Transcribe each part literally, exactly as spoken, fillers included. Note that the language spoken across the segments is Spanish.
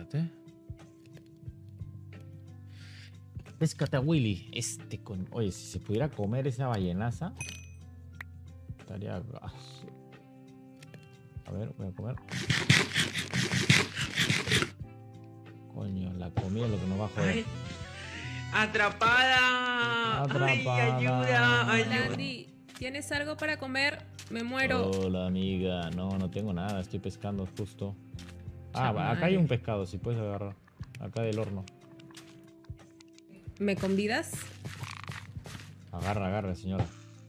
Espérate. Péscate a Willy. Este con... Oye, si se pudiera comer esa ballenaza, estaría gaso. A ver, voy a comer. Coño, la comida es lo que nos va a joder. Ay, ¡atrapada! Atrapada. ¡Ay, ayuda! ¡Ayuda! Landry, ¿tienes algo para comer? Me muero. Hola, amiga. No, no tengo nada. Estoy pescando justo. Ah, Chamare. acá hay un pescado, si puedes agarrar. Acá del horno. ¿Me convidas? Agarra, agarra, señora.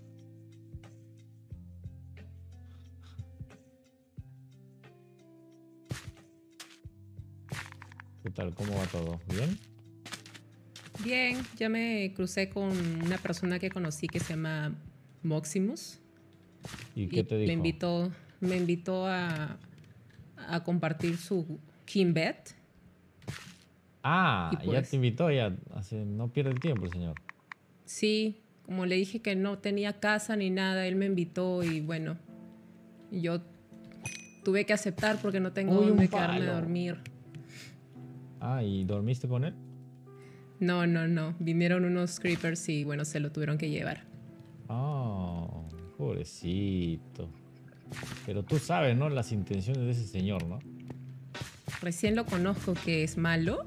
¿Qué tal? ¿Cómo va todo? ¿Bien? Bien, ya me crucé con una persona que conocí que se llama Moximus. ¿Y qué te dijo? Me invitó, me invitó a, a compartir su Kimbed. Ah, Y ya pues- te invitó, ya. Hace- no pierde el tiempo el señor. Sí, como le dije que no tenía casa ni nada, él me invitó y bueno, yo tuve que aceptar porque no tengo Uy, un dónde quedarme palo. a dormir. Ah, ¿y dormiste con él? No, no, no. Vinieron unos creepers y bueno, se lo tuvieron que llevar. Ah, pobrecito. Pero tú sabes, ¿no? Las intenciones de ese señor, ¿no? Recién lo conozco, que es malo.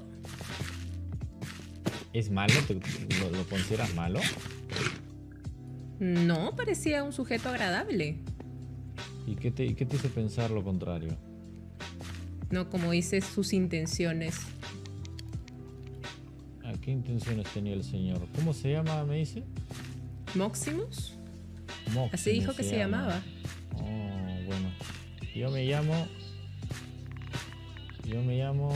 ¿Es malo? ¿Te- lo, lo consideras malo? No, parecía un sujeto agradable. ¿Y qué te, y qué te hizo pensar lo contrario? No, como dices, sus intenciones. ¿A qué intenciones tenía el señor? ¿Cómo se llama, me dice? ¿Moximus? Moximus Así dijo que se llama. llamaba. Oh, bueno. Yo me llamo... Yo me llamo...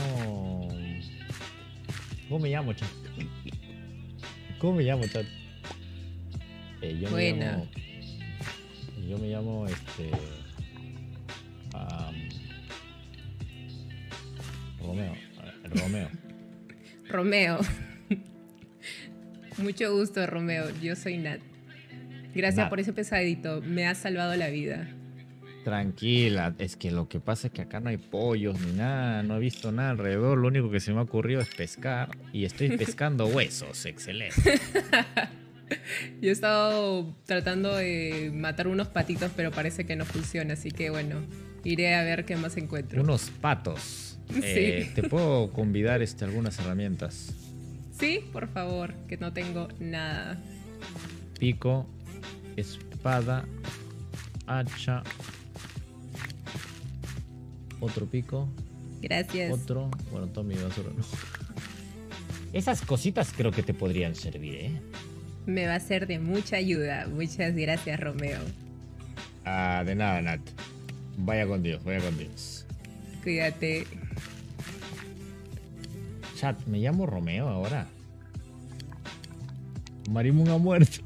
¿Cómo me llamo, chat? ¿Cómo me llamo, chat? Eh, yo me Buena. llamo... Yo me llamo, este... am, Romeo. eh, Romeo. Romeo. Mucho gusto, Romeo. Yo soy Nat. Gracias Nat. por ese pesadito. Me has salvado la vida. Tranquila, es que lo que pasa es que acá no hay pollos ni nada, no he visto nada alrededor, lo único que se me ha ocurrido es pescar y estoy pescando huesos, excelente. Yo he estado tratando de matar unos patitos, pero parece que no funciona. Así que bueno, iré a ver qué más encuentro. Unos patos. Eh, Sí. Te puedo convidar este, algunas herramientas. Sí, por favor, que no tengo nada. Pico, espada, hacha, otro pico, Gracias. otro, bueno, todo mi basura no. Esas cositas creo que te podrían servir, ¿eh? Me va a ser de mucha ayuda. Muchas gracias, Romeo. Ah, de nada, Nat. Vaya con Dios, vaya con Dios. Cuídate. Chat, me llamo Romeo ahora. Marimun ha muerto.